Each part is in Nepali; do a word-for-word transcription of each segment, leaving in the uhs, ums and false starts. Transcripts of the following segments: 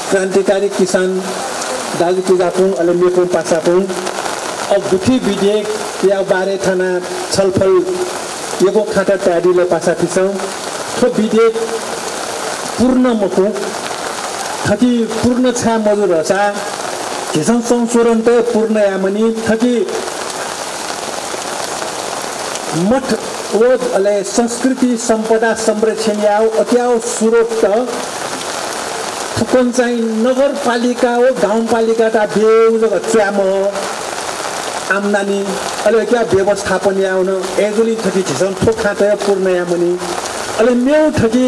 क्रान्तिकारी किसान दाजु किजापुङ अले मेपुङ पासापुङ अब गुठी विधेयक या बारे थाना छलफल यो खाता ट्याडीले पासा पिसौँ थो विधेयक पूर्ण मकु थकी पूर्ण छा मजुर हसा किसान संशोधन त पूर्ण यामनी थकी मठ ओ अले संस्कृति सम्पदा संरक्षण याव अत्याव सुरत थुकन चाहिँ नगरपालिका हो गाउँपालिका ता बेउ जग च्याम आम्दानी अले क्या व्यवस्थापन याउन एजुली थकी झिसन थोक खाते पूर्ण यामनी अले मेउ थकी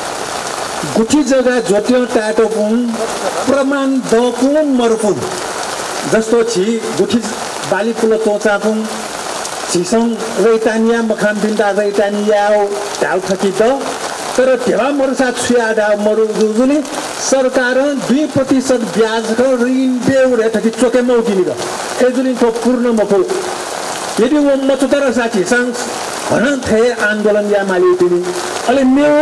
गुठी जग्गा जोट्यो टाटो पुन प्रमाण दपुन मरुपुन जस्तो छि गुठी बाली पुल तोचा पुन झिसङ रैतानिया मखान बिन्दा रैतानिया ढाल थकी द तर ढेवा मरुसा छुया डा मरु जुजुली सरकार दुई प्रतिशत ब्याजको ऋण बेउरे थकी चोके मौदिनी द एजुली तो पूर्ण मको यदि वो मचुतर साथी संग भन थे आन्दोलन या माली दिनी अले मेउ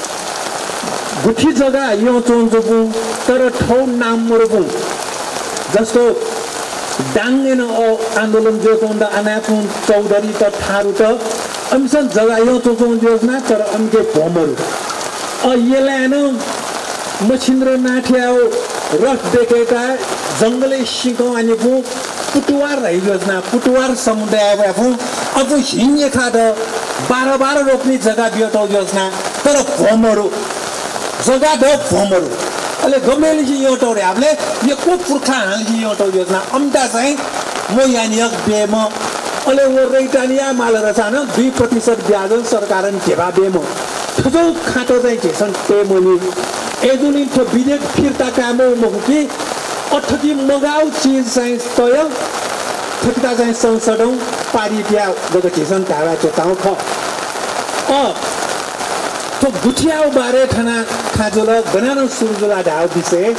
गुठी जग्गा यो चोन्चोपु तर ठौ नाम मरुपु जस्तो डाङ्गेन आन्दोलन जो चोन्दा अनापु चौधरी त थारु त अमिसन जग्गा यो चोचोन योजना तर अमिके भमरु अ येलान मछिन्द्र नाठ्याउ रथ देखेका जंगले सिको अनिपु पुटुवार रहि योजना पुटुवार समुदाय बाफु अब हिँगे खाद बाह्र बाह्र रोप्ने जग्गा बियोटौ योजना तर भमरु जग्गा द भमरु अले गमेले चाहिँ यो टौरे हामीले यो को पुर्खा हालि यो टौ योजना अम्टा चाहिँ म यानियक बेम अले वो रैटानिया मालर छान दुई प्रतिशत ब्याज सरकारन घेवा बेम थजौ खाटो चाहिँ घेसन तेमोनी एजुली थो विधेयक फिर्ता कामो महुकी अठकी मगाउ चीज चाहिँ तय थकिता चाहिँ संसदौं पारी प्या जग घेसन धारा चेताउ ख अ तो गुठियाउ बारे थाना खाजोल बनानो सुरुजुला ढाउ विषय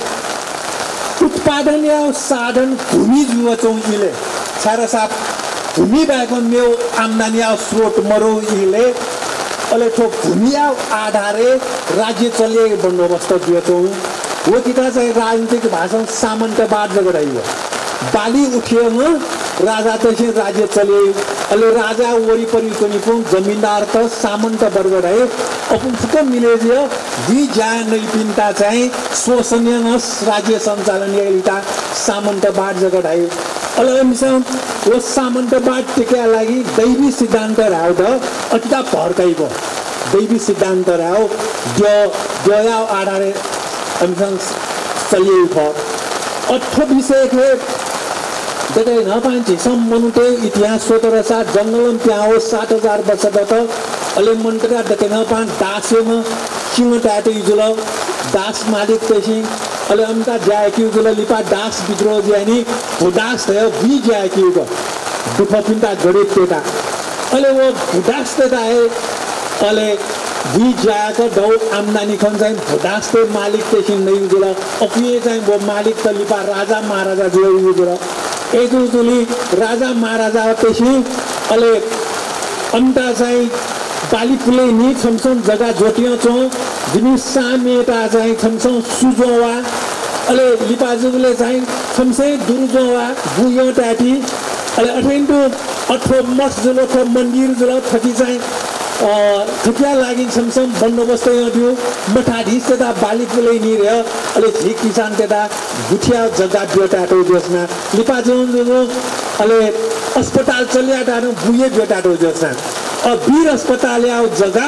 उत्पादन या साधन भूमि जुव चौइले सारा साप भूमि बाको मेउ आम्दानी या स्रोत मरो इले अले तो भूमि आधारे राज्य चले बन्दोबस्त दिएतो हो किता चाहिँ राजनीतिक भाषण सामन्तवाद जगडाइयो बाली उठियो न राजा त्यसै राज्य चले अले राजा वरिपरि पनि पुन जमिनदार त सामन्त वर्ग रहे अपन फुक मिलेजियो दि जा नैपिनता चाहिँ शोषणीय राज्य सञ्चालन एउटा सामन्तवाद जगडाइयो अले मिसन वो सामन्तवाद टेका लागि दैवी सिद्धान्त राउ द अतिता भर्काइबो दैवी सिद्धान्त राउ जो जोया आधारे मिसन चलियो भ अठो विषय के देखे नपान्छे सम्मनुते इतिहास सोतर साथ जंगलम प्याओ सात हजार वर्ष दत अले मन्त्रा देखे नपान दासेमा सिंह टाटे जुल दास मालिक तेसी अले अमता जायकी जुल लिपा दास विद्रोह ज्यानी भुदास थियो बी जायकी गो दुख पिन्ता गडे पेटा अले वो भुदास तेता है अले बी जायको दौ आम्दानी खन चाहिँ भुदास ते मालिक तेसी नै जुल अपिए चाहिँ वो मालिक त लिपा राजा महाराजा जुल जुल एजुजुली राजा महाराजा त्यसै अले अन्ता चाहिँ बाली पुले नि छमसम जग्गा जोटियो छौ जिनी सामेटा चाहिँ छमसम सुजोवा अले लिपाजुले चाहिँ छमसे दुरुजोवा बुयो टाटी अले अठेन्टु अठो मठ जुलो थ मन्दिर जुलो थकी चाहिँ अ थकिया लागि छमसम बन्दोबस्त दियो मठाधीश तथा बाली पुले नि रे अले झिक किसान तथा गुठिया जग्गा बेटाटो योजना लिपाजुन जुलो अले अस्पताल चलिया डानो बुये बेटाटो योजना अ वीर अस्पताल याउ जग्गा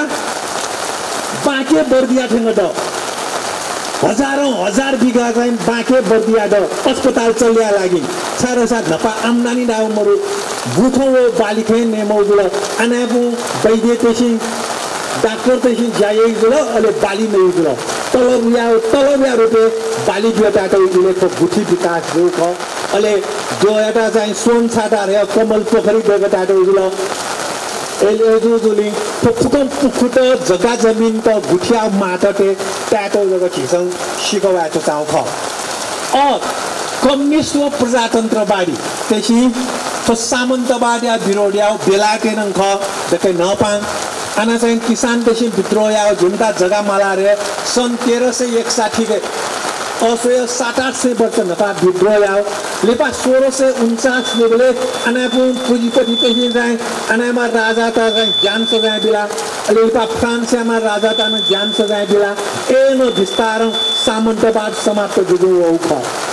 बाके बर्दिया ठेंग द हजारौं हजार बिघा चाहिँ बाके बर्दिया द अस्पताल चलिया लागि सारा साथ नपा आम्दानी दाउ मरु बुथो बालिखे ने मौजुल अनाबु वैद्य तेसी डाक्टर तेसी जायै जुल अले बाली नै जुल तलब या तलब या रुपे बाली बेटाटो इले को गुठी विकास जो ख अले जो एटा चाहिँ सोन छाटा रे कमल पोखरी बेटाटो जुल एले जुजुली फुकम फुकुट जग्गा जमिन त गुठिया माटटे ट्याटो जग्गा खिसङ सिकवाएको चाउ ख अ कम्युनिस्ट व प्रजातन्त्रवादी त्यसै तो सामन्तवाद या विरोध या बेलाटे नङ ख देखे नपाङ आना चाहिँ किसान त्यसै विद्रोह या जुन्ता जग्गा माला रे सन् तेह्र सय एकसाठी के असोय सात आठ सय वर्ष नेपाल विद्रोह आओ लेपा सोह्र सय उन्चास लेबले अनापु पुँजीपति कहिले जाए अनामा राजा त ज्ञान सजाय बेला लेपा फ्रान्समा राजा त ज्ञान सजाय बेला एनो विस्तार सामन्तवाद समाप्त जुगो औख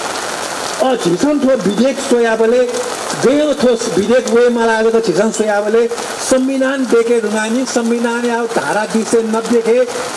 अ झिसन थो विधेयक सोयाबले गयो थो विधेयक वे मलाई झिसन सोयाबले संविधान देखे रुगानी संविधान आओ धारा दुई सय नब्बे के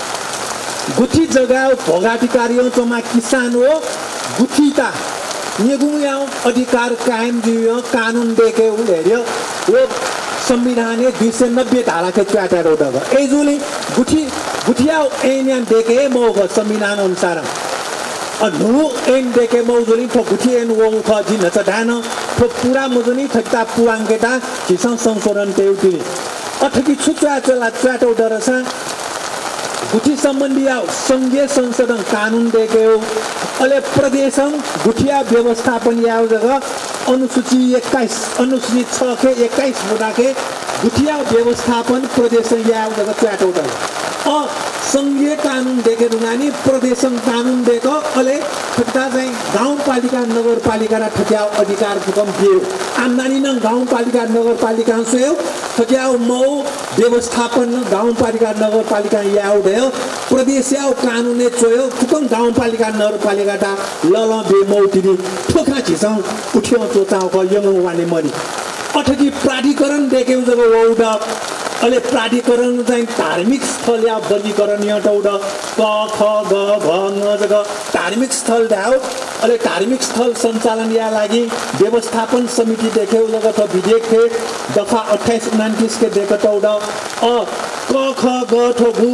गुठी जगह भोगाधिकारियों तो मा किसान हो गुठी ता निगुयाओ अधिकार कायम दियो कानून देखे उलेरियो वो संविधान दुई सय नब्बे धारा के च्याटर उठा एजुली गुठी गुठियाओ एनियन देखे मोग संविधान अनुसार अनु एन देखे मौजुली थो गुठी एन वो उठा जी न चढ़ान थो पूरा मुजुनी थकता पुआंगेता किसान संशोधन ते उठी अठकी छुचा चला च्याटर उठा गुठी सम्बन्धी संघीय संशोधन कानून देखे अले प्रदेश गुठिया व्यवस्थापन याव जगह अनुसूची एक्काइस अनुसूची छ के एक्काइस मुदा के गुठिया व्यवस्थापन प्रदेश याव जगह च्याटो अ संघीय कानून देखे रुगानी प्रदेश कानून देखो अले ठट्टा चाहिँ गाउँपालिका नगरपालिका र ठट्याउ अधिकार हुकम दियो आम्दानी न गाउँपालिका नगरपालिका सोयो ठट्याउ मौ व्यवस्थापन गाउँपालिका नगरपालिका याउ भयो प्रदेश याउ कानूने चोयो हुकम गाउँपालिका नगरपालिका ता लल बे मौतिनी ठोका छिसं उठ्यो चोचाउ क यङ वाने मरि अठकी प्राधिकरण देख्यौ जब वौड अले प्राधिकरण चाहिँ धार्मिक स्थल या वर्गीकरण एउटा क ख ग घ ङ जग धार्मिक स्थल ध्याउ अले धार्मिक स्थल सञ्चालन या लागि व्यवस्थापन समिति देख्यौ जगत विधेयक थे दफा अट्ठाइस उनातिस के देखत एउटा अ क ख ग ठ गु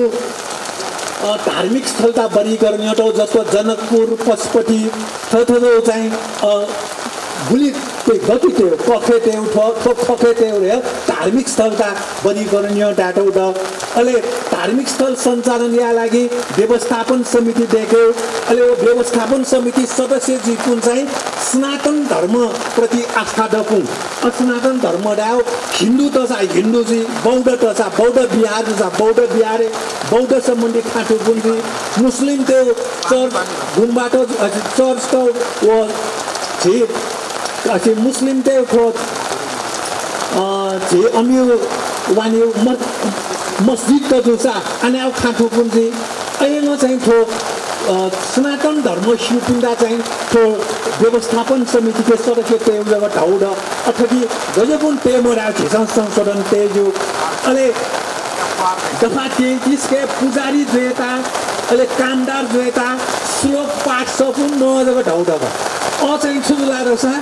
धार्मिक स्थलता वर्गीकरण एउटा जस्तो जनकपुर पशुपति थथो चाहिँ गुली गति त्यो पखे त्यो ठो खखे त्यो रे धार्मिक स्थलका वर्गीकरण डाटो द अले धार्मिक स्थल सञ्चालन या लागि व्यवस्थापन समिति देख्यो अले वो व्यवस्थापन समिति सदस्य जी कुन चाहिँ सनातन धर्म प्रति आस्था दकुन सनातन धर्म डाउ हिन्दू त छ हिन्दू जी बौद्ध त छ बौद्ध बिहार छ बौद्ध बिहार बौद्ध सम्बन्धी खाटु कुन मुस्लिम त्यो चर्च गुम्बाट चर्च त वो जी अझै मुस्लिम चाहिँ थो जे अमियो वानी मस्जिद त जो छ अनि अब खाटु कुन चाहिँ अहिले चाहिँ थो सनातन धर्म शिवपिण्डा चाहिँ थो व्यवस्थापन समिति के सदस्य त्यो जब ढाउड अथवा गजबुन पेमोरा झिसन संशोधन तेजु अले दफा तैंतीस के पुजारी जोता अले कामदार जोता श्लोक पाठ सपुन न जब ढाउड अ चाहिँ छुजुला रसा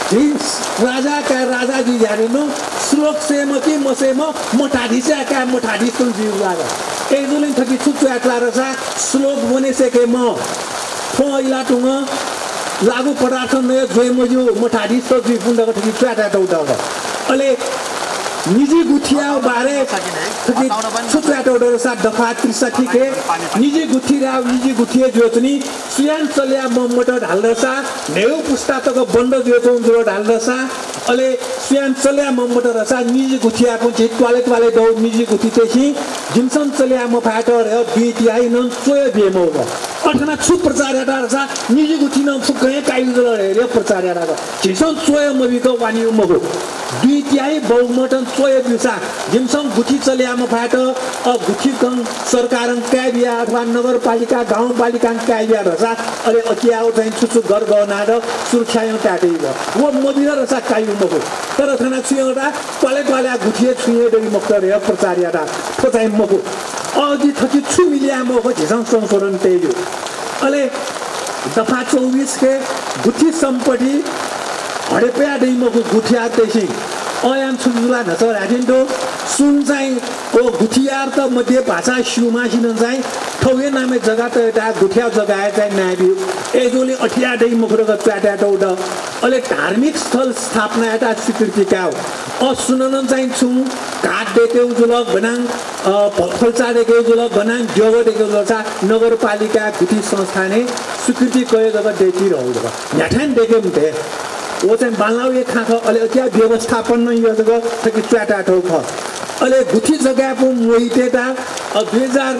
राजा का राजा जी जाने श्लोक से मकी मसे म मोठाडी से का मोठाडी तुम जीव लागा एक दुले थकी छुच्चु आटला रसा श्लोक बने से के म थो इला टुङ लागु पदार्थ न जोय मजु मोठाडी तो जी पुण्ड थकी च्याटा दौडा अले निजी गुठिया बारे थकी छुच्चु आटो रसा दफा त्रिसठी के निजी गुठिया निजी गुठिया जोतनी सुयान चल्या मम्मट ढाल रसा नेउ पुस्तातक बन्द जोतो जो ढाल रसा अले सुयान चल्या मम्मट रसा निजी गुठिया को जे टवाले टवाले दौ निजी गुठी तेखि जिमसन चल्या म फाटर ह बीटी आई न सोय बेमो अठना छु प्रचार याडा रसा निजी गुठी न छु गए काइ जल रे प्रचार याडा जिमसन सोय मबिको वानी मगो बीटी आई बहुमटन सोय बिसा जिमसन गुठी चल्या म फाटर अ गुठी कङ सरकारन काबिया अथवा नगरपालिका गाउँपालिका काबिया रसा अरे अकियाउ चाहिँ छुछु घर गना र सुरक्षा यो टाटे वो मबिर रसा कायु मगो तर थाना छुयोडा टले टले गुठिए छुए डरी मक्तर रे प्रचार याडा थोचाइ मगो अघि थकी छु मिलिया मगो झिसन संशोधन तेजु अले दफा चौबीस के गुठी सम्पत्ति हडेपया दै मगो गुठिया तेसी अयान छुजुला नस राजिन्दो सुन चाहिँ ओ गुठियार त मध्ये भाषा शिवमा सिन चाहिँ ठौगे नामे जग्गा त एउटा गुठिया जग्गा चाहिँ नाबि एजोले अठिया दै मुखरक च्याटा दौड अले धार्मिक स्थल स्थापना एउटा स्वीकृति का हो अ सुनन चाहिँ छु घाट देख्यौ जुलक बनाङ फलचा देख्यौ जुलक बनाङ जोग देख्यौ जुलक नगरपालिका गुठी संस्थाने स्वीकृति कय जग्गा देखि रहौ याठान देख्यौ ते वो चाहिँ बालाउ एक खाख अले क्या व्यवस्थापन न यो जग्गा थकि च्याटा ठौ ख अले गुठी जग्गा पो मोइतेटा दुई हजार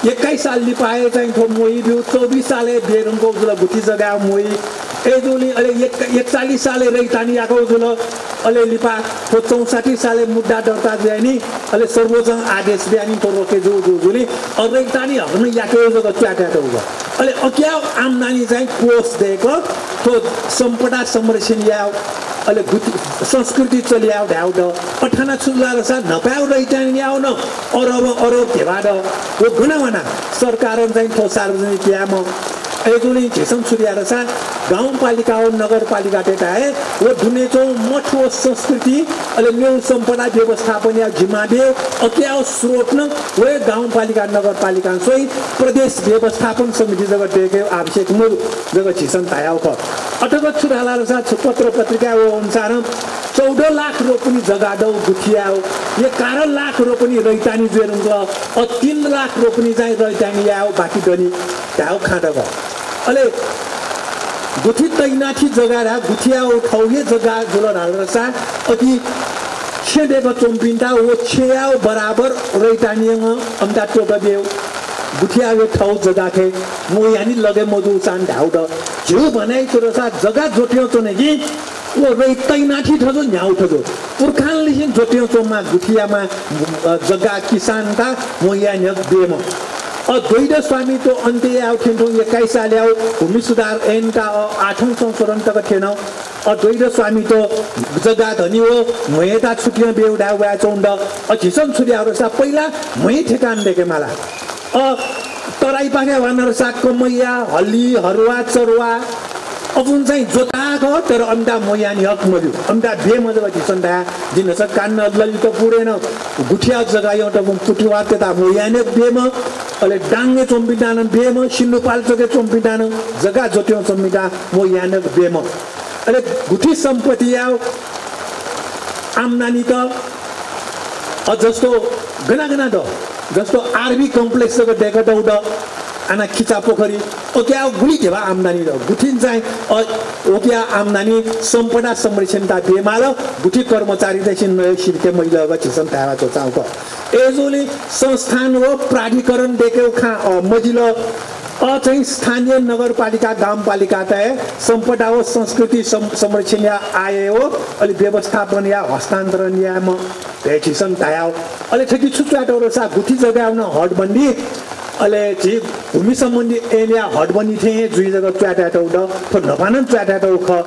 एक्काइस साल लिपाए चाहिँ थो मोही बिउ चौबिस साले बेरुङको जुल गुठी जग्गा मोही एजुली अले एकचालिस साले रैतानी आएको जुल अले लिपा थो चौसाठी साले मुद्दा दर्ता जानी अले सर्वोच्च आदेश बिहानी तो रोके जो जो जुली और रैतानी हर्न याके जग्गा च्याटा हो अले अक्या आमदानी चाहिँ कोष दिएको थो सम्पदा संरक्षण या अले संस्कृति चलिआउ ढाउड अठाना छुल्ला सा नपाउ रैतानी आउन अरब अरब भेवाड वो गुनावना सरकार चाहिँ थो सार्वजनिक याम एजुली झेसम छुरियार सा गाउँपालिका हो नगरपालिका टेटा है वो दुनेचो मठो संस्कृति अले न्यू सम्पदा व्यवस्थापन या जिम्मादे अक्या स्रोत न वो गाउँपालिका नगरपालिका सोही प्रदेश व्यवस्थापन समिति जगह देखे आवश्यक मूल जगह झिसन तायाउ ख अटक छुराला सा पत्र पत्रिका वो अनुसार चौदह लाख रोपनी जग्गा दौ गुठिया हो ये एघार लाख रोपनी रैतानी जेरुङ और तीन लाख रोपनी चाहिँ रैतानी आओ बाकी दनी ढाउ खाँदा ग अले गुठी तैनाथी जग्गा रा गुठिया हो ठाउँले जग्गा जुल ढाल्रसा अति छेडेको चोम्पिन्टा वो छेयाओ बराबर रैतानीङ अम्दा टोकबेउ गुठिया वो ठाउँ जग्गा थे मो यानी लगे मधु सान ढाउ द झिउ बनाइ तोरसा जग्गा जोट्यो तो नेगी वो रै तैनाथी ठजो न्याउ ठजो पुर्खान लिहिन जोट्यो चोमा गुठियामा जग्गा किसान ता मो यानी बेम और द्वैध स्वामी तो अन्त्य आउ थिएन एक्काइस साल आउ भूमि सुधार ऐन का आठौं संशोधन तक थिएन और द्वैध स्वामी तो जग्गा धनी हो महेता छुट्टियां बेउडा वा चौंड और झिसन छुट्याएर सा पहिला मही ठेकान देखे माला और तराई पाखे भनेर सागको मैया हल्ली हरुवा चरुवा अपुन चाहिँ जोताको तर अन्दा मोयानी हक मजु अन्दा बे मजवा झिसन दा दिन स कान ललित पुरेन गुठिया जग्गा एउटा पुटुवा त्यता मोयाने बेम अले डाङ्गे चोम्पिटान बेम सिन्धुपाल चोके चोम्पिटान जग्गा जोट्यो चोम्पिटा मोयाने बेम अले गुठी सम्पत्ति आउ आम्दानी त जस्तो गना गना द जस्तो आरबी कम्प्लेक्स को डेका दौड आना खिचा पोखरी ओक्या गुली देवा आम्दानी द गुठिन चाहिँ ओक्या आम्दानी सम्पदा संरक्षण ता बेमाल गुठी कर्मचारी देखि नय सिरके महिला छिसन तावा चोचाउको एजुली संस्थान हो प्राधिकरण देख्यो खा मजिलो अ चाहिँ स्थानीय नगरपालिका गाउँपालिका तय सम्पदा हो संस्कृति संरक्षण या आए हो अलि व्यवस्थापन या हस्तान्तरण या म भेटिसन तायाउ अलि ठेकी छुट्याटो सा गुठी जग्गा आउन हटबन्दी अले जी भूमि सम्बन्धी एरिया हटबन्दी थिए जुई जग्गा च्वाटाटो द थो नपानन च्वाटाटो ख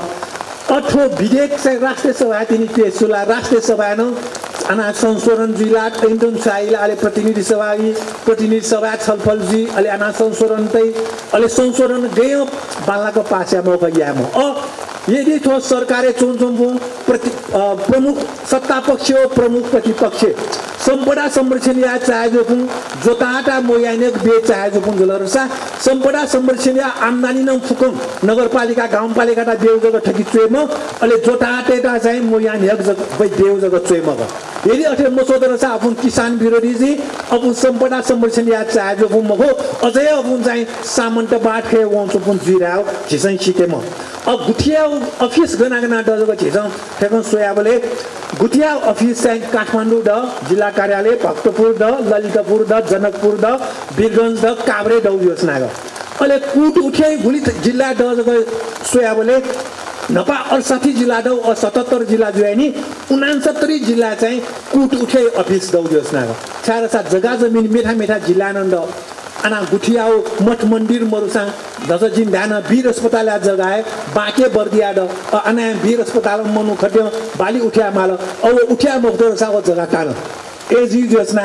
अठो विधेयक चाहिँ राष्ट्रिय सभा तिनी पेशुला राष्ट्रिय सभा न अना संशोधन जिल्ला टेन्टन साइला अले प्रतिनिधि सभा प्रतिनिधि सभा छलफल जी अले अना संशोधन तै अले संशोधन गयो बालाको पास्या म गयाम अ यदि थो सरकारले चोनचोम्बु प्रति प्रमुख सत्ता पक्ष हो प्रमुख प्रतिपक्ष सम्पदा संरक्षण या चाहेजो पुन जोताटा मोयाने बे चाहेजो पुन जलरसा सम्पदा संरक्षण या आम्दानी न फुकम नगरपालिका गाउँपालिकाटा देउ जग ठकी चेम अले जोताटेटा चाहिँ मोयाने हक जग बै देउ जग चेम ग यदि अथे मसोदर सा अपन किसान विरोधी जी अपन सम्पदा संरक्षण या चाहेजो पुन मखो अझै अपन चाहिँ सामन्त बाटखे वंशो पुन जिराउ झिसै सिकेम अ गुठिया अफिस गना गना दजको झिसं फेकन सोयाबले गुठिया अफिस चाहिँ काठमाडौँ द जिल्ला कार्यालय भक्तपुर द ललितपुर द जनकपुर द वीरगञ्ज द काभ्रे दौ योजना ग अहिले कुट उठ्याइ भुली जिल्ला दजको सोयाबले नपा अडसठी जिल्ला दौ अ सतहत्तर जिल्ला जुयानी उनासत्तरी जिल्ला चाहिँ कुट उठ्याइ अफिस दौ योजना ग छारा साथ जग्गा जमिन मेठा मेठा जिल्ला नन्द आना गुठियाओ मठ मन्दिर मरुसा दस जिन ध्यान वीर अस्पताल जग्गा है बाके बर्दिया द आना वीर अस्पताल मनु खट्यो बाली उठ्या माल अब उठ्या मुक्तो साको जग्गा कान एजी योजना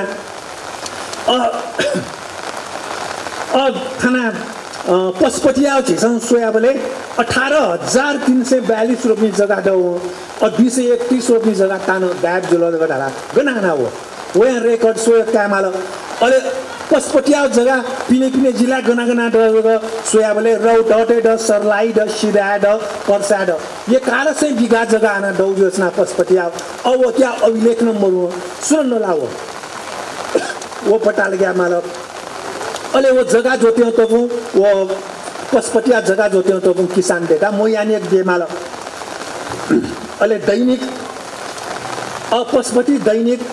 अ अ थाना पशुपतिया झिसङ सोयाबले अठारह हजार तीन सय बयालीस रोप्ने जग्गा दौ और दुई सय एकतीस रोप्ने जग्गा तानो दाब जुल जग्गा ढाला गनागना हो वे रेकर्ड सोय कामाल अले पशुपतिया जग्गा पिने पिने जिल्ला गनागना ड सोयाबले रौ डटे ड सरलाई ड सिरा ड पर्सा ड ये कार से बिघा जग्गा आना दौ योजना पशुपतिया अब क्या अभिलेख नम्बर हो सुन न लाओ वो पटाल गया माल अले वो जग्गा जोत्यो त वो पशुपतिया जग्गा जोत्यो त किसान देखा म यानी एक बेमाल अले दैनिक पशुपति दैनिक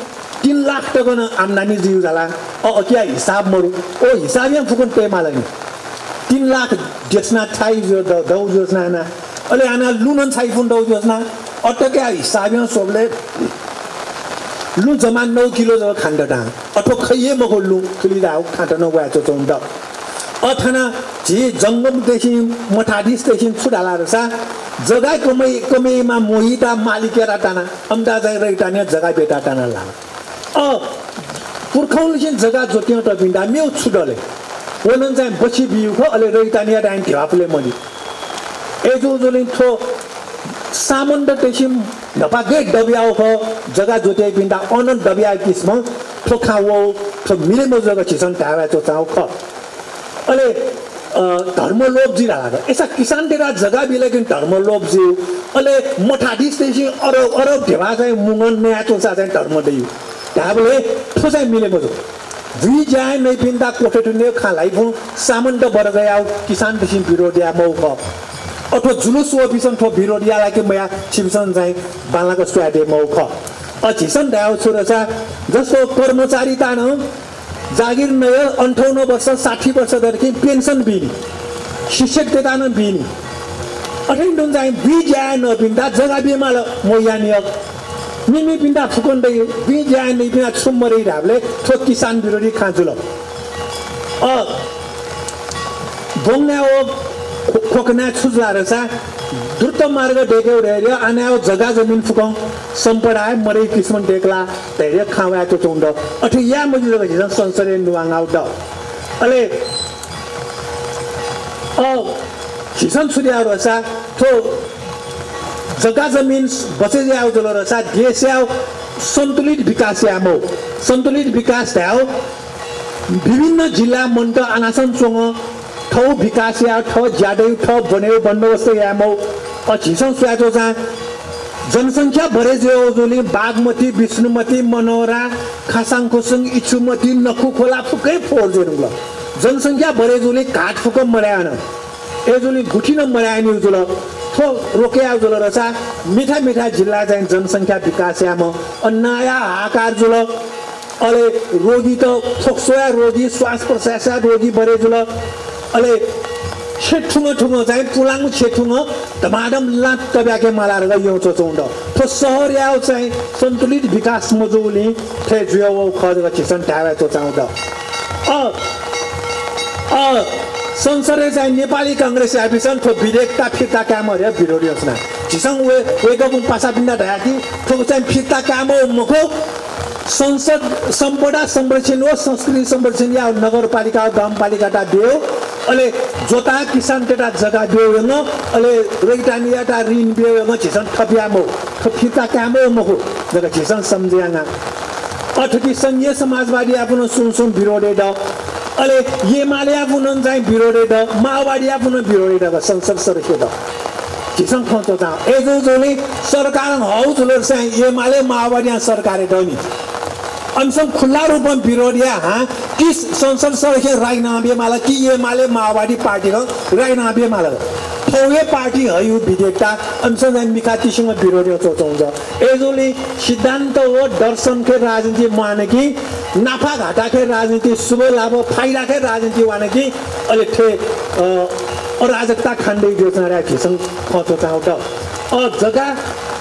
तीन लाख टका न आमदानी जिउ जाला अ क्या हिसाब मरु ओ हिसाब यहाँ फुकन पे मालनी तीन लाख देशना छाई जो दौ योजना ना अले आना लुनन छाई फुन दौ योजना अटक्या हिसाब यहाँ सबले लु जमा नौ किलो जो खान्ड डाङ अथवा खैये मको लु खुली दाउ खान्ड न गएको चौंड अथना जी जंगमदेखि मठाधीशदेखि छुडाला रसा जग्गा कमै कमैमा मोहिता मालिकेरा टाना अमदाजाइ रैटाने जग्गा बेटा टाना ला अ पुर्खौलसिन जग्गा जोत्यो त बिन्दा मेउ छुडले वनन चाहिँ बसी बिउ खो अले रैटानिया डाइन धिवापले मनि एजो जोलिन थो सामन्द तेसिम नपागे डबियाउ खो जग्गा जोते बिन्दा अनन डबिया किस्म ठोखावो ठो मिले म जग्गा छिसन तावा तो चाउ ख अले धर्म लोभ जी रहा ऐसा किसान तेरा जगह भी लेकिन धर्म लोभ जी अले मठाधीश तेजी अरब अरब देवा जाए मुंगन में आतो सा जाए धर्म देयु ताबले ठोसाई मिले मजो वी जाए नहीं पिंदा कोठे टुने खालाई फु सामन्त बर गया किसान तेसिन विरोधिया मौ ख अथवा जुलुस वो बिसन थो विरोधिया लाके मया छिबिसन जाए बालाको स्वादे मौ ख अ छिसन दाउ छोरसा जस्तो कर्मचारी तान जागिर नय अन्ठाउन्न वर्ष साठी वर्षदेखि पेन्सन बिनी शिक्षक देतान बिनी अठैन दुन जाय बी जाय न बिन्दा जगा बेमाल मोयानी मिमी बिन्दा फुकन दे बी जाय नै बिना छुमरै ढाबले थो किसान विरोधी खाजुल अ बोंगनाओ खोकना छुजला रसा द्रुत मार्ग डेके उडेर आनाओ जगा जमिन फुकौं सम्पदाय मरै किस्मन डेकला तेरे खावा तो चोंड अथि या मजिलो गजिन संसरे नुवाङ आउ द अले अ किसान सुदिया रसा तो जगा जमिन बसे जाओ जलो रसा देश आउ सन्तुलित विकास यामो सन्तुलित विकास थाओ विभिन्न जिल्ला मन्त अनासन चोङ ठौ विकास या ठौ ज्यादै ठौ बन्यो बन्दोबस्त यामो अ किसान सुयाजो जा जनसंख्या बढे जोली बागमती विष्णुमती मनोरा खासाङ खोसङ इच्छुमती नखु खोला फुकै फोर जोनुल जनसंख्या बढे जोली काट फुक मर्यान एजोली गुठी न मर्यानी जुल थो रोकेया जुल रसा मिठा मिठा जिल्ला चाहिँ जनसंख्या विकास याम नयाँ आकार जुल अले रोगी त फोक्सोया रोगी श्वास प्रश्वास रोगी बढे जुल अले छेठुङ ठुङ चाहिँ पुलाङ छेठुङ धमाडम लात तब्याके मालार गयो चोचौंड तो शहर याउ चाहिँ सन्तुलित विकास मजौली थे जुयो खज छिसन टावा चोचाउँद अ अ संसदले चाहिँ नेपाली कांग्रेस आबिसन थो विधेयकता फिर्ता काम हरे विरोधी योजना छिसन वे वेगको पासा बिन्दा ढाकी थो चाहिँ फिर्ता काम मको संसद सम्पदा संरक्षण व संस्कृति संरक्षण या नगरपालिका गाउँपालिका ता दियो अले जोता किसान तेटा जगा दियो न अले रैटानिया ता ऋण दियो न छिसन थपियामो फिर्ता काम मको जगा छिसन सम्झ्याङा अथकी संघीय समाजवादी आफ्नो सुनसुन विरोधी द अले एमाले आफ्नो चाहिँ विरोधी द माओवादी आफ्नो विरोधी द संसद सदस्य द छिसन खतो ता एजो जोले सरकार हौ जुलर चाहिँ एमाले माओवादी सरकारले दनी अंशम खुला रूप में विरोधिया हाँ किस संसद सदस्य राजीनामे माला कि ये माले माओवादी पार्टी का राजीनामे माला थोड़े पार्टी है यू विधेयकता अंशम जान मिकाती सिंह विरोधी चोचौंजा एजोली सिद्धांत वो दर्शन के राजनीति माने कि नाफा घाटा के राजनीति शुभ लाभ फायदा के राजनीति माने कि अले थे अराजकता खंडे योजना राखी संग खतो चाहता और जगह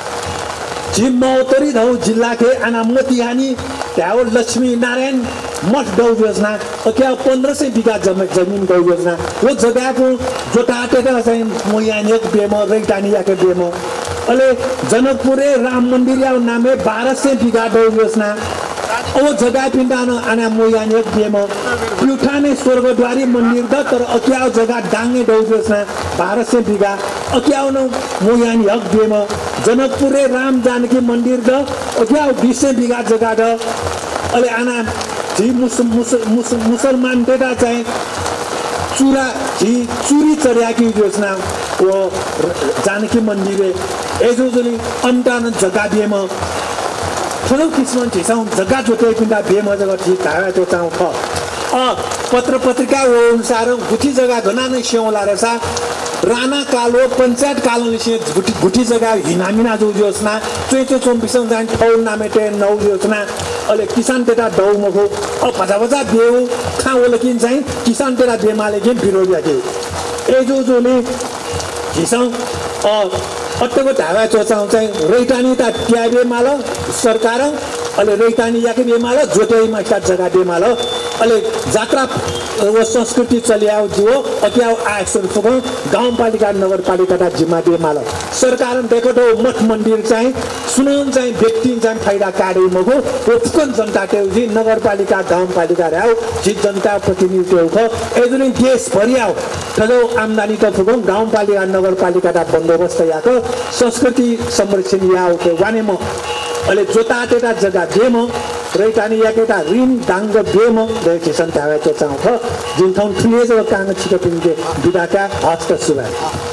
जी मौतरी धौ जिल्ला के अनामती हानि त्याओ लक्ष्मी नारायण मठ गौ योजना क्या पंद्रह सौ बीघा जमीन गौ योजना वो जगह को जो टाटे चाहिँ मोयानियक बेमो रैटानिया के बेमो अले जनकपुरे राम मंदिर या नामे बारह सौ बीघा गौ योजना वो जगह पिंडानो आना मोयानियक बेमो प्युठाने स्वर्गद्वारी मंदिर द तर अक्याओ जगह डांगे गौ योजना बारह सौ बीघा अक्याओ न मोयानियक बेमो जनकपुरे राम जानकी मंदिर द अक्याओ बीस सौ बीघा जगह द अले आना जी मुस मुस मुस मुसलमान डेटा चाहिँ चुरा जी चुरी चर्याकी योजना वो जानकी मंदिरे एजोजली अन्तान जग्गा दिएमा ठुलो किसिम छिसाउ जग्गा जोते पिंडा बेमा जग्गा छि धारा तो चाउ ख अ पत्र पत्रिका हो अनुसार गुठी जग्गा घना नै स्याउला रहेछ राणा कालो पंचायत कालो से गुटी गुटी जगह हिनामिना जो योजना चोइचो चोम्बिसं जान ठौल नामेटे नौ योजना अले किसान तेटा दौ मखो अ भजा भजा बेउ खाओ लेकिन चाहिँ किसान तेटा बेमाले के विरोध याके ए जो जोले किसान अ अत्तको ढावा चोचाउ चाहिँ रैटानी ता ट्याबे माल सरकार अले रैटानी याके बेमाल जोटेमा का जग्गा बेमाल अले जात्रा वो संस्कृति चलिआओ जो अत्याउ आएसन फुको गाउँपालिका नगरपालिका जिम्मा बेमाल सरकार देखो मठ मन्दिर चाहिँ सुनन चाहिँ व्यक्ति चाहिँ फाइदा काडे मगो वो फुकन जनता के जी नगरपालिका गाउँपालिका राउ जी जनता प्रतिनिधि हो एजुनी देश भरिआउ तजो आम्दानी त फुको गाउँपालिका नगरपालिका दा बन्दोबस्त याको संस्कृति संरक्षण याउ के वाने म अले जोता तेटा जग्गा जेम रैटानी याकेटा ऋण दाङ्ग बेम देखि सन्तावे चोचाउ ख जिन ठाउँ ठुले जग्गा काङ छिटो पिन्के बिदाका हस्त सुभा